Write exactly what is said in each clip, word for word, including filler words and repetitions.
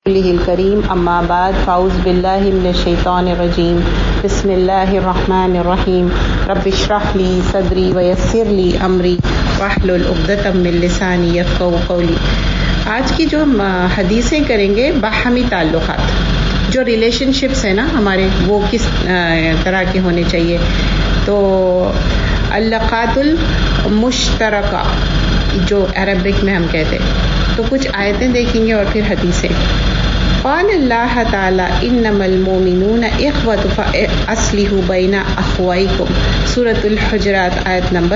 الکریم اما بعد فاعوذ باللہ من الشیطان الرجیم بسم اللہ الرحمن الرحیم رب اشرح لی صدری ویسر لی امری واحلل عقدۃ من لسانی یفقہوا قولی۔ آج کی جو ہم حدیثیں کریں گے باہمی تعلقات، جو ریلیشن شپس ہیں نا ہمارے، وہ کس طرح کے ہونے چاہیے۔ تو العلاقات المشترکہ جو عربک میں ہم کہتے ہیں، تو کچھ آیتیں دیکھیں گے اور پھر حدیثیں۔ قال اللہ تعالی انما المؤمنون اخوۃ فاصلحوا بین اخویکم، سورۃ الحجرات آیت نمبر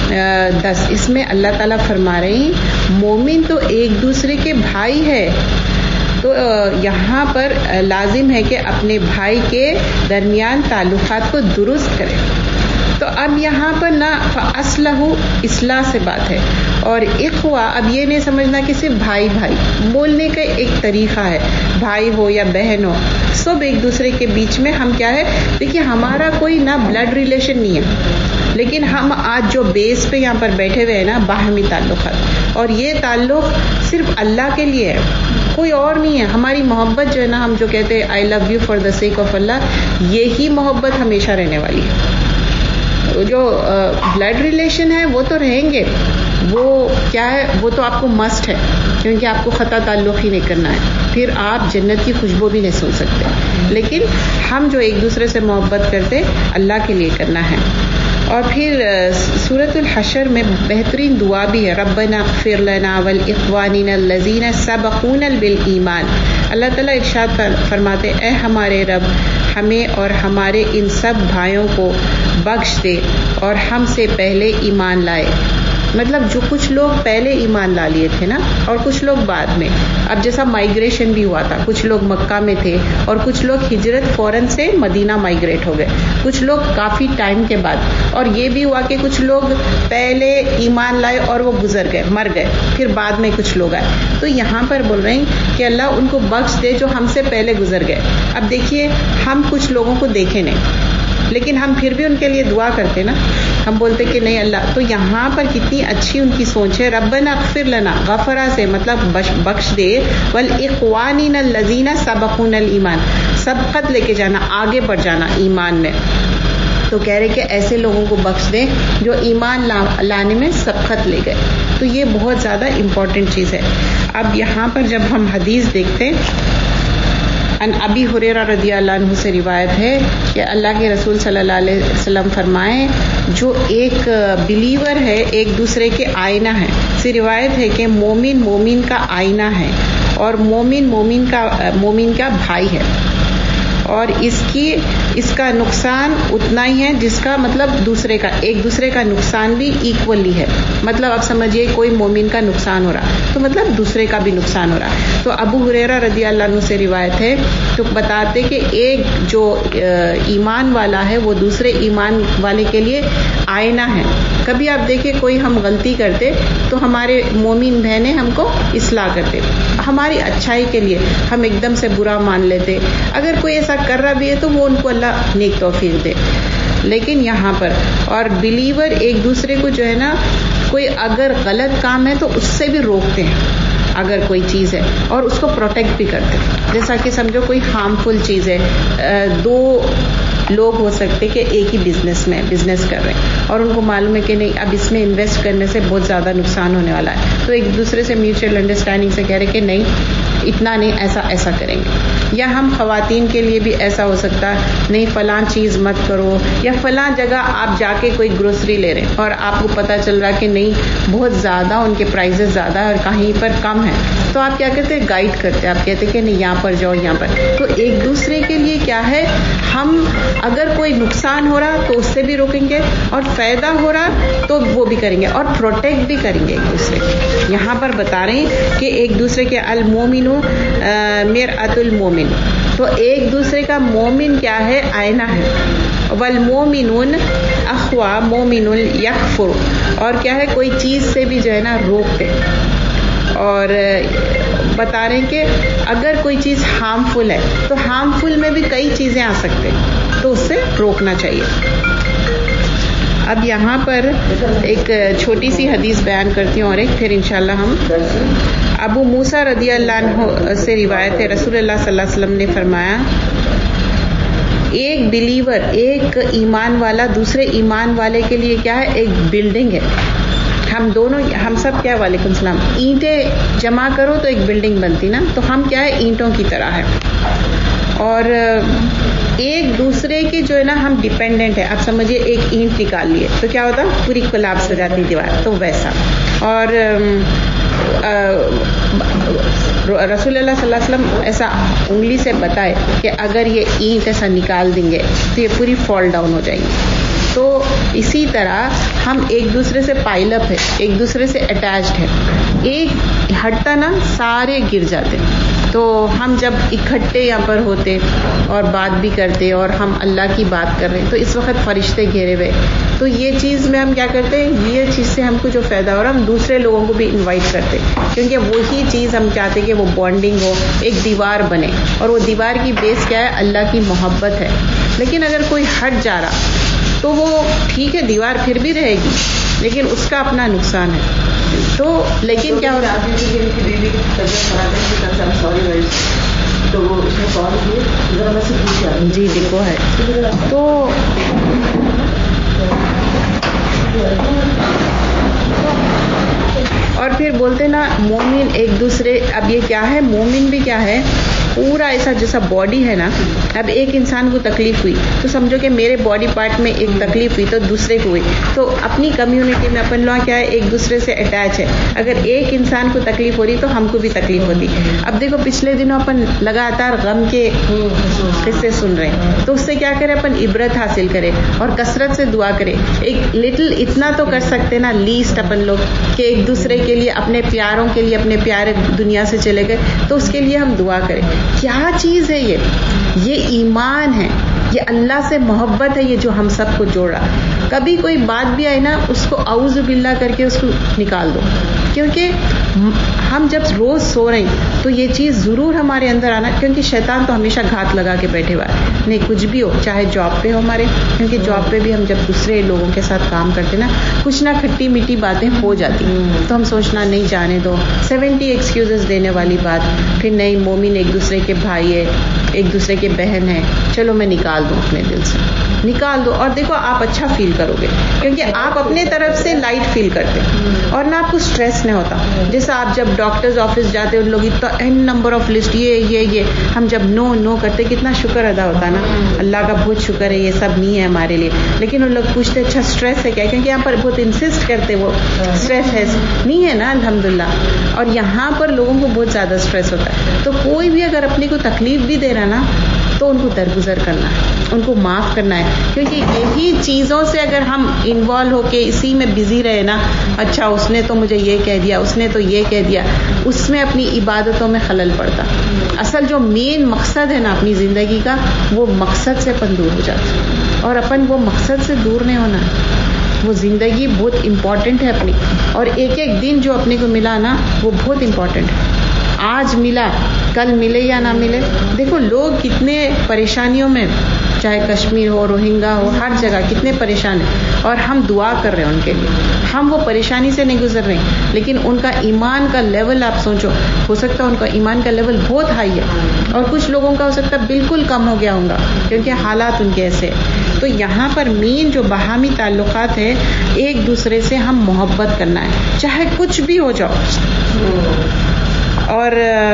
دس۔ اس میں اللہ تعالیٰ فرما رہے ہیں مومن تو ایک دوسرے کے بھائی ہے، تو یہاں پر لازم ہے کہ اپنے بھائی کے درمیان تعلقات کو درست کرے۔ تو اب یہاں پر نہ فاصلحوا اصلاح سے بات ہے، اور اخوہ اب یہ نہیں سمجھنا کہ صرف بھائی بھائی، بولنے کا ایک طریقہ ہے، بھائی ہو یا بہن ہو، سب ایک دوسرے کے بیچ میں ہم کیا ہے، دیکھیے ہمارا کوئی نہ بلڈ ریلیشن نہیں ہے، لیکن ہم آج جو بیس پہ یہاں پر بیٹھے ہوئے ہیں نا، باہمی تعلقات، اور یہ تعلق صرف اللہ کے لیے ہے، کوئی اور نہیں ہے۔ ہماری محبت جو ہے نا، ہم جو کہتے ہیں I love you for the sake of Allah, یہی محبت ہمیشہ رہنے والی ہے۔ جو بلڈ ریلیشن ہے وہ تو رہیں گے، وہ کیا ہے، وہ تو آپ کو مسٹ ہے، کیونکہ آپ کو خطا تعلق ہی نہیں کرنا ہے، پھر آپ جنت کی خوشبو بھی نہیں سن سکتے۔ لیکن ہم جو ایک دوسرے سے محبت کرتے اللہ کے لیے کرنا ہے۔ اور پھر سورۃ الحشر میں بہترین دعا بھی ہے، ربنا اغفر لنا ولاخواننا الذین سبقونا بالایمان۔ اللہ تعالیٰ ارشاد فرماتے، اے ہمارے رب، ہمیں اور ہمارے ان سب بھائیوں کو بخش دے اور ہم سے پہلے ایمان لائے۔ مطلب جو کچھ لوگ پہلے ایمان لا لیے تھے نا، اور کچھ لوگ بعد میں، اب جیسا مائیگریشن بھی ہوا تھا، کچھ لوگ مکہ میں تھے اور کچھ لوگ ہجرت فوراً سے مدینہ مائیگریٹ ہو گئے، کچھ لوگ کافی ٹائم کے بعد، اور یہ بھی ہوا کہ کچھ لوگ پہلے ایمان لائے اور وہ گزر گئے، مر گئے، پھر بعد میں کچھ لوگ آئے۔ تو یہاں پر بول رہے ہیں کہ اللہ ان کو بخش دے جو ہم سے پہلے گزر گئے۔ اب دیکھیے ہم کچھ لوگوں کو دیکھے نہیں، لیکن ہم پھر بھی ان کے لیے دعا کرتے نا، ہم بولتے کہ نہیں اللہ، تو یہاں پر کتنی اچھی ان کی سوچ ہے، ربنا اغفر لنا، غفرہ سے مطلب بخش دے، والاخواننا الذین سبقونا الایمان، سبقت لے کے جانا، آگے بڑھ جانا ایمان میں۔ تو کہہ رہے کہ ایسے لوگوں کو بخش دیں جو ایمان لانے میں سبقت لے گئے۔ تو یہ بہت زیادہ امپورٹنٹ چیز ہے۔ اب یہاں پر جب ہم حدیث دیکھتے ہیں، ان ابی ہریرہ رضی اللہ عنہ سے روایت ہے کہ اللہ کے رسول صلی اللہ علیہ وسلم فرمائے، جو ایک بلیور ہے ایک دوسرے کے آئینہ ہے۔ سے روایت ہے کہ مومن مومن کا آئینہ ہے، اور مومن مومن کا مومن کا بھائی ہے، اور اس کی اس کا نقصان اتنا ہی ہے جس کا مطلب دوسرے کا، ایک دوسرے کا نقصان بھی ایکولی ہے۔ مطلب اب سمجھیے کوئی مومن کا نقصان ہو رہا تو مطلب دوسرے کا بھی نقصان ہو رہا۔ تو ابو ہریرہ رضی اللہ عنہ سے روایت ہے، تو بتاتے کہ ایک جو ایمان والا ہے وہ دوسرے ایمان والے کے لیے آئینہ ہے۔ کبھی آپ دیکھیں کوئی ہم غلطی کرتے تو ہمارے مومن بہنیں ہم کو اصلاح کرتے، ہماری اچھائی کے لیے، ہم ایک دم سے برا مان لیتے، اگر کوئی ایسا کر رہا بھی ہے تو وہ ان کو اللہ نیک توفیق دے۔ لیکن یہاں پر اور بلیور ایک دوسرے کو جو ہے نا، کوئی اگر غلط کام ہے تو اس سے بھی روکتے ہیں، اگر کوئی چیز ہے، اور اس کو پروٹیکٹ بھی کرتے ہیں۔ جیسا کہ سمجھو کوئی ہارمفل چیز ہے، دو لوگ ہو سکتے کہ ایک ہی بزنس میں بزنس کر رہے ہیں، اور ان کو معلوم ہے کہ نہیں اب اس میں انویسٹ کرنے سے بہت زیادہ نقصان ہونے والا ہے، تو ایک دوسرے سے میوچل انڈرسٹینڈنگ سے کہہ رہے کہ نہیں اتنا نہیں، ایسا ایسا کریں گے۔ یا ہم خواتین کے لیے بھی ایسا ہو سکتا ہے، نہیں فلاں چیز مت کرو، یا فلاں جگہ آپ جا کے کوئی گروسری لے رہے ہیں اور آپ کو پتہ چل رہا کہ نہیں بہت زیادہ ان کے پرائزز زیادہ اور کہیں پر کم ہے، تو آپ کیا کرتے ہیں، گائیڈ کرتے ہیں، آپ کہتے ہیں کہ نہیں یہاں پر جاؤ یہاں پر۔ تو ایک دوسرے کے لیے کیا ہے، ہم اگر کوئی نقصان ہو رہا تو اس سے بھی روکیں گے، اور فائدہ ہو رہا تو وہ بھی کریں گے، اور پروٹیکٹ بھی کریں گے ایک دوسرے کو۔ یہاں پر بتا رہے ہیں کہ ایک دوسرے کے المومن مرآۃ المومن، تو ایک دوسرے کا مومن کیا ہے، آئینہ ہے۔ والمومنون اخوا مومن یکفر، اور کیا ہے کوئی چیز سے بھی جو ہے نا روکتے، اور بتا رہے ہیں کہ اگر کوئی چیز ہارمفل ہے تو ہارمفل میں بھی کئی چیزیں آ سکتے، تو اس سے روکنا چاہیے۔ اب یہاں پر ایک چھوٹی سی حدیث بیان کرتی ہوں اور ایک پھر انشاءاللہ ہم ابو موسیٰ رضی اللہ عنہ سے روایت ہے، رسول اللہ صلی اللہ علیہ وسلم نے فرمایا ایک بلیور، ایک ایمان والا دوسرے ایمان والے کے لیے کیا ہے؟ ایک بلڈنگ ہے. ہم دونوں، ہم سب کیا، وعلیکم السلام، اینٹیں جمع کرو تو ایک بلڈنگ بنتی نا، تو ہم کیا ہے؟ اینٹوں کی طرح ہے. اور ایک دوسرے کے جو ہے نا ہم ڈیپینڈنٹ ہے. آپ سمجھیے ایک اینٹ نکال لیے تو کیا ہوتا؟ پوری کولیپس ہو جاتی دیوار. تو ویسا. اور رسول اللہ صلی اللہ علیہ وسلم ایسا انگلی سے بتائے کہ اگر یہ اینٹ ایسا نکال دیں گے تو یہ پوری فال ڈاؤن ہو جائیں گی. تو اسی طرح ہم ایک دوسرے سے پائل اپ ہے، ایک دوسرے سے اٹیچڈ ہے. ایک ہٹتا نا سارے گر جاتے. تو ہم جب اکٹھے یہاں پر ہوتے اور بات بھی کرتے اور ہم اللہ کی بات کر رہے ہیں تو اس وقت فرشتے گھیرے ہوئے، تو یہ چیز میں ہم کیا کرتے ہیں، یہ چیز سے ہم کو جو فائدہ ہو رہا ہے ہم دوسرے لوگوں کو بھی انوائٹ کرتے، کیونکہ وہی چیز ہم چاہتے کہ وہ بانڈنگ ہو، ایک دیوار بنے. اور وہ دیوار کی بیس کیا ہے؟ اللہ کی محبت ہے. لیکن اگر کوئی ہٹ جا رہا تو وہ ٹھیک ہے، دیوار پھر بھی رہے گی لیکن اس کا اپنا نقصان ہے. تو لیکن کیا ہو رہا ہے، تو وہ اس نے کال کیے ذرا میں سے پوچھا جی دیکھو ہے. تو اور پھر بولتے نا مومن ایک دوسرے، اب یہ کیا ہے، مومن بھی کیا ہے، پورا ایسا جیسا باڈی ہے نا. اب ایک انسان کو تکلیف ہوئی تو سمجھو کہ میرے باڈی پارٹ میں ایک تکلیف ہوئی تو دوسرے کو ہوئی. تو اپنی کمیونٹی میں اپن لوگ کیا ہے، ایک دوسرے سے اٹیچ ہے. اگر ایک انسان کو تکلیف ہو رہی تو ہم کو بھی تکلیف ہوتی. اب دیکھو پچھلے دنوں اپن لگاتار غم کے قصے سن رہے ہیں، تو اس سے کیا کرے، اپن عبرت حاصل کرے اور کثرت سے دعا کرے. ایک لٹل اتنا تو کر سکتے نا لیسٹ اپن لوگ کہ ایک دوسرے کے لیے، اپنے پیاروں کے لیے، اپنے پیارے دنیا سے چلے گئے تو اس کے لیے ہم دعا کریں. کیا چیز ہے یہ یہ ایمان ہے، یہ اللہ سے محبت ہے، یہ جو ہم سب کو جوڑ رہا. کبھی کوئی بات بھی آئے نا اس کو اعوذ باللہ کر کے اس کو نکال دو، کیونکہ ہم جب روز سو رہے ہیں تو یہ چیز ضرور ہمارے اندر آنا، کیونکہ شیطان تو ہمیشہ گھات لگا کے بیٹھے ہوا ہے. نہیں کچھ بھی ہو، چاہے جاب پہ ہو ہمارے، کیونکہ جاب پہ بھی ہم جب دوسرے لوگوں کے ساتھ کام کرتے نا کچھ نہ کھٹی میٹھی باتیں ہو جاتی تو ہم سوچنا نہیں جانے دو، سیونٹی ایکسکیوزز دینے والی بات. پھر نہیں، مومن ایک دوسرے کے بھائی ہے، ایک دوسرے کے بہن ہے، چلو میں نکال دوں اپنے دل سے، نکال دو. اور دیکھو آپ اچھا فیل کرو گے کیونکہ آپ اپنے طرف سے لائٹ فیل کرتے اور نہ آپ کو اسٹریس نہیں ہوتا. جیسا آپ جب ڈاکٹرز آفس جاتے ان لوگ اتنا این نمبر آف لسٹ، یہ یہ یہ ہم جب نو نو کرتے کتنا شکر ادا ہوتا نا، اللہ کا بہت شکر ہے یہ سب نہیں ہے ہمارے لیے. لیکن ان لوگ پوچھتے اچھا اسٹریس ہے کیا، کیونکہ یہاں پر بہت انسسٹ کرتے وہ اسٹریس ہے نہیں ہے نا الحمدللہ. اور یہاں پر لوگوں کو بہت زیادہ اسٹریس ہوتا ہے. تو کوئی بھی اگر اپنے کو تکلیف بھی دے رہا نا تو ان کو درگزر کرنا ہے، ان کو معاف کرنا ہے. کیونکہ یہی چیزوں سے اگر ہم انوالو ہو کے اسی میں بزی رہے نا، اچھا اس نے تو مجھے یہ کہہ دیا، اس نے تو یہ کہہ دیا، اس میں اپنی عبادتوں میں خلل پڑتا. اصل جو مین مقصد ہے نا اپنی زندگی کا، وہ مقصد سے اپن دور ہو جاتا. اور اپن وہ مقصد سے دور نہیں ہونا. وہ زندگی بہت امپورٹنٹ ہے اپنی، اور ایک ایک دن جو اپنے کو ملا نا وہ بہت امپورٹنٹ ہے. آج ملا، کل ملے یا نہ ملے. دیکھو لوگ کتنے پریشانیوں میں، چاہے کشمیر ہو، روہنگا ہو، ہر جگہ کتنے پریشان ہیں اور ہم دعا کر رہے ہیں ان کے لیے. ہم وہ پریشانی سے نہیں گزر رہے ہیں لیکن ان کا ایمان کا لیول آپ سوچو، ہو سکتا ہے ان کا ایمان کا لیول بہت ہائی ہے اور کچھ لوگوں کا ہو سکتا ہے بالکل کم ہو گیا ہوگا کیونکہ حالات ان کے ایسے. تو یہاں پر مین جو باہمی تعلقات ہے، ایک دوسرے سے ہم محبت کرنا ہے چاہے کچھ بھی ہو جاؤ. اور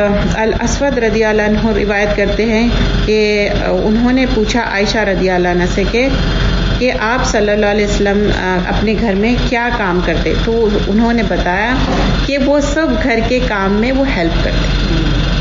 الاسود رضی اللہ عنہ روایت کرتے ہیں کہ انہوں نے پوچھا عائشہ رضی اللہ عنہ سے کہ کہ آپ صلی اللہ علیہ وسلم اپنے گھر میں کیا کام کرتے، تو انہوں نے بتایا کہ وہ سب گھر کے کام میں وہ ہیلپ کرتے،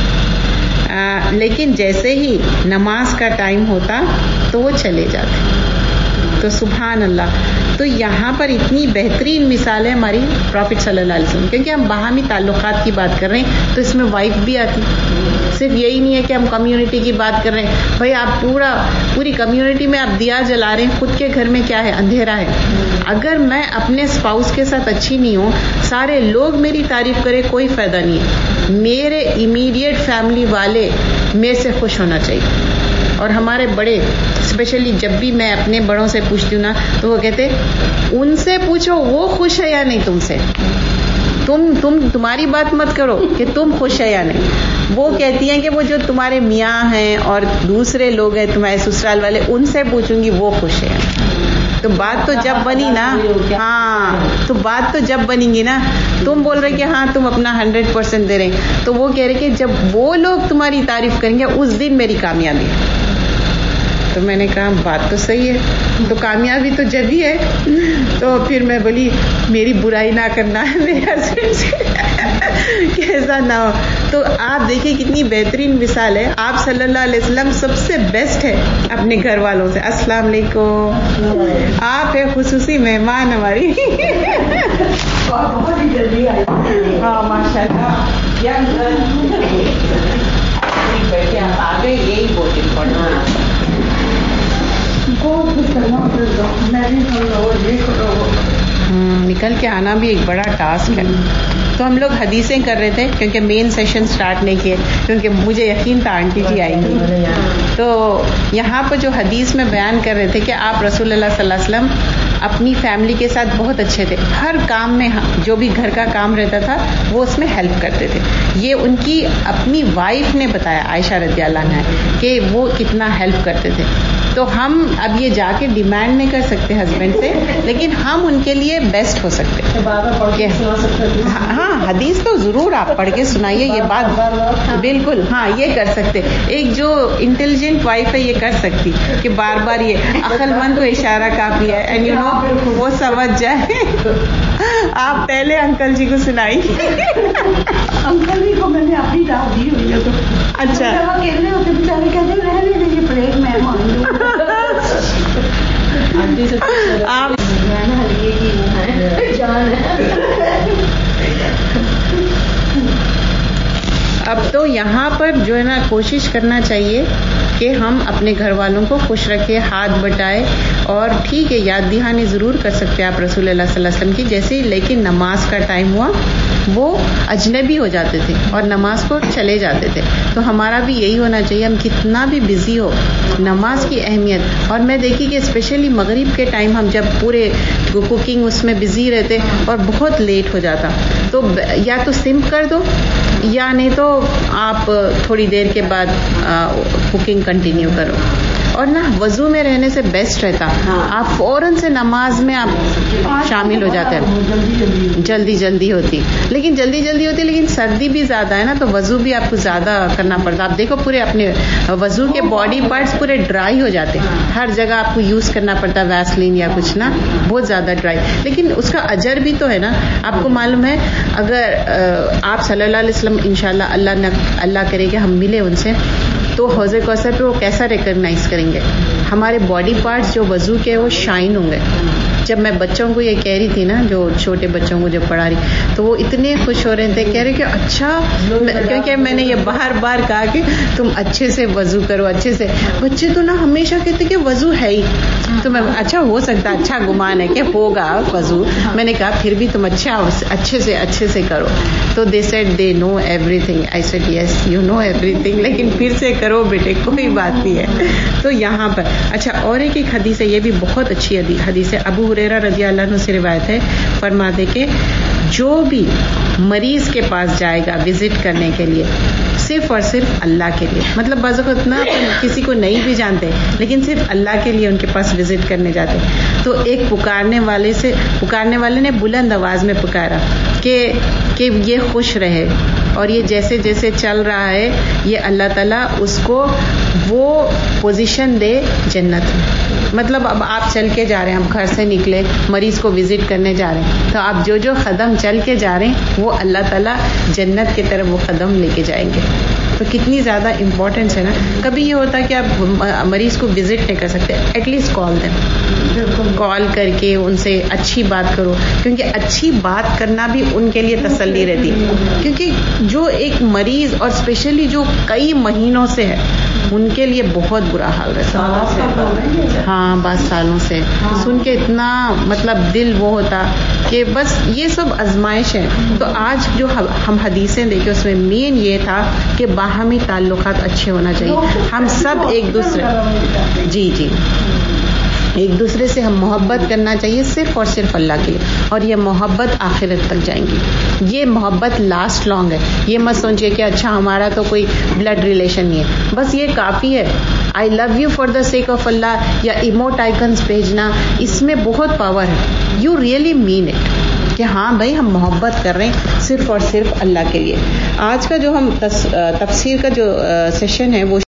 لیکن جیسے ہی نماز کا ٹائم ہوتا تو وہ چلے جاتے. تو سبحان اللہ. تو یہاں پر اتنی بہترین مثال ہے ہماری پروفٹ صلی اللہ علیہ وسلم، کیونکہ ہم باہمی تعلقات کی بات کر رہے ہیں تو اس میں وائف بھی آتی. صرف یہی نہیں ہے کہ ہم کمیونٹی کی بات کر رہے ہیں، بھائی آپ پورا پوری کمیونٹی میں آپ دیا جلا رہے ہیں، خود کے گھر میں کیا ہے، اندھیرا ہے. اگر میں اپنے اسپاؤس کے ساتھ اچھی نہیں ہوں، سارے لوگ میری تعریف کرے، کوئی فائدہ نہیں ہے. میرے امیڈیٹ فیملی والے میرے سے خوش ہونا چاہیے. اور ہمارے بڑے اسپیشلی جب بھی میں اپنے بڑوں سے پوچھتی ہوں نا تو وہ کہتے ان سے پوچھو وہ خوش ہے یا نہیں تم سے. تم تم تمہاری بات مت کرو کہ تم خوش ہے یا نہیں. وہ کہتی ہیں کہ وہ جو تمہارے میاں ہیں اور دوسرے لوگ ہیں تمہارے سسرال والے, ان سے پوچھوں گی وہ خوش ہیں. تو بات تو جب بنی نا, ہاں تو بات تو جب بنیں گی نا, تم بول رہے کہ ہاں تم اپنا ہنڈریڈ پرسینٹ دے رہے, تو وہ کہہ رہے کہ جب وہ لوگ تمہاری تعریف کریں گے اس دن میری کامیابی. تو میں نے کہا بات تو صحیح ہے, تو کامیابی تو جب ہی ہے. تو پھر میں بولی میری برائی نہ کرنا ہے میرے ہسبینڈ سے کہ ایسا نہ ہو. تو آپ دیکھیں کتنی بہترین مثال ہے. آپ صلی اللہ علیہ وسلم سب سے بیسٹ ہے اپنے گھر والوں سے. السلام علیکم, آپ ہے خصوصی مہمان ہماری. ہاں ماشاء اللہ بیٹھے آپ آ گئے, یہی بہت امپورٹنٹ. نکل کے آنا بھی ایک بڑا ٹاسک ہے. تو ہم لوگ حدیثیں کر رہے تھے کیونکہ مین سیشن سٹارٹ نہیں کیے, کیونکہ مجھے یقین تھا آنٹی جی آئیں گی. تو یہاں پر جو حدیث میں بیان کر رہے تھے کہ آپ رسول اللہ صلی اللہ علیہ وسلم اپنی فیملی کے ساتھ بہت اچھے تھے. ہر کام میں جو بھی گھر کا کام رہتا تھا وہ اس میں ہیلپ کرتے تھے. یہ ان کی اپنی وائف نے بتایا, عائشہ رضی اللہ عنہا, کہ وہ کتنا ہیلپ کرتے تھے. تو ہم اب یہ جا کے ڈیمانڈ نہیں کر سکتے ہسبینڈ سے, لیکن ہم ان کے لیے بیسٹ ہو سکتے. ہاں حدیث تو ضرور آپ پڑھ کے سنائیے, یہ بات بالکل ہاں یہ کر سکتے. ایک جو انٹیلیجنٹ وائف ہے یہ کر سکتی کہ بار بار یہ عقل مند کو اشارہ کافی ہے, اینڈ یو نو وہ سمجھ جائے. آپ پہلے انکل جی کو سنائی. انکل جی کو میں نے اپنی دعوت دی ہوئی ہے. تو اچھا اکیلے ہوتے بیچارے کہتے رہنے دیجیے پلیٹ میں آپ اب تو یہاں پر جو ہے نا کوشش کرنا چاہیے کہ ہم اپنے گھر والوں کو خوش رکھیں, ہاتھ بٹائے. اور ٹھیک ہے یاد دہانی ضرور کر سکتے ہیں آپ رسول اللہ صلی اللہ علیہ وسلم کی جیسے, لیکن نماز کا ٹائم ہوا وہ اجنبی ہو جاتے تھے اور نماز کو چلے جاتے تھے. تو ہمارا بھی یہی ہونا چاہیے, ہم کتنا بھی بزی ہو نماز کی اہمیت. اور میں دیکھی کہ اسپیشلی مغرب کے ٹائم ہم جب پورے کوکنگ اس میں بزی رہتے اور بہت لیٹ ہو جاتا, تو یا تو سمپ کر دو یا نہیں تو آپ تھوڑی دیر کے بعد کوکنگ کنٹینیو کرو. اور نہ وضو میں رہنے سے بیسٹ رہتا, آپ فوراً سے نماز میں آپ شامل ہو جاتے ہیں. جلدی جلدی ہوتی لیکن جلدی جلدی ہوتی لیکن سردی بھی زیادہ ہے نا, تو وضو بھی آپ کو زیادہ کرنا پڑتا. آپ دیکھو پورے اپنے وضو کے باڈی پارٹس پورے ڈرائی ہو جاتے, ہر جگہ آپ کو یوز کرنا پڑتا ویسلین یا کچھ نا, بہت زیادہ ڈرائی. لیکن اس کا اجر بھی تو ہے نا. آپ کو معلوم ہے اگر آپ صلی اللہ علیہ وسلم انشاءاللہ اللہ نہ اللہ کرے کہ ہم ملے ان سے, تو حوض کوثر پہ وہ کیسا ریکگنائز کریں گے؟ ہمارے باڈی پارٹس جو وضو کے وہ شائن ہوں گے. جب میں بچوں کو یہ کہہ رہی تھی نا, جو چھوٹے بچوں کو جب پڑھا رہی, تو وہ اتنے خوش ہو رہے تھے, کہہ رہے کہ اچھا, کیونکہ میں نے یہ بار بار کہا کہ تم اچھے سے وضو کرو اچھے سے. بچے تو نا ہمیشہ کہتے کہ وضو ہے ہی, تو میں اچھا ہو سکتا اچھا گمان ہے کہ ہوگا وضو. میں نے کہا پھر بھی تم اچھا اچھے سے اچھے سے کرو. تو they said they know everything. I said yes you know everything, لیکن پھر سے کرو بیٹے, کوئی بات نہیں ہے. تو یہاں پر اچھا اور ایک ایک حدیث ہے, یہ بھی بہت اچھی حدیث ہے. ابو ہریرہ رضی اللہ عنہ سے روایت ہے, فرماتے کہ جو بھی مریض کے پاس جائے گا وزٹ کرنے کے لیے صرف اور صرف اللہ کے لیے, مطلب بعض اوقات نا کسی کو نہیں بھی جانتے لیکن صرف اللہ کے لیے ان کے پاس وزٹ کرنے جاتے, تو ایک پکارنے والے سے پکارنے والے نے بلند آواز میں پکارا کہ کہ یہ خوش رہے اور یہ جیسے جیسے چل رہا ہے یہ اللہ تعالیٰ اس کو وہ پوزیشن دے جنت میں. مطلب اب آپ چل کے جا رہے ہیں, ہم گھر سے نکلے مریض کو وزٹ کرنے جا رہے ہیں, تو آپ جو جو قدم چل کے جا رہے ہیں وہ اللہ تعالیٰ جنت کی طرف وہ قدم لے کے جائیں گے. تو کتنی زیادہ امپورٹنس ہے نا. کبھی یہ ہوتا ہے کہ آپ مریض کو وزٹ نہیں کر سکتے, ایٹ لیسٹ کال دیں, کال کر کے ان سے اچھی بات کرو, کیونکہ اچھی بات کرنا بھی ان کے لیے تسلی رہتی. کیونکہ جو ایک مریض اور اسپیشلی جو کئی مہینوں سے ہے ان کے لیے بہت برا حال رہتا. ہاں بعض سالوں سے سن کے اتنا مطلب دل وہ ہوتا کہ بس یہ سب آزمائش ہے. تو آج جو ہم حدیثیں دیکھیں اس میں مین یہ تھا کہ باہمی تعلقات اچھے ہونا چاہیے, ہم سب ایک دوسرے. جی جی ایک دوسرے سے ہم محبت کرنا چاہیے صرف اور صرف اللہ کے لیے، اور یہ محبت آخرت تک جائیں گی. یہ محبت لاسٹ لانگ ہے. یہ مت سوچئے کہ اچھا ہمارا تو کوئی بلڈ ریلیشن نہیں ہے، بس یہ کافی ہے. I love you for the sake of Allah یا ایموٹ آئیکنز بھیجنا، اس میں بہت پاور ہے. یو ریئلی مین اٹ کہ ہاں بھائی ہم محبت کر رہے ہیں صرف اور صرف اللہ کے لیے. آج کا جو ہم تفسیر کا جو سیشن ہے وہ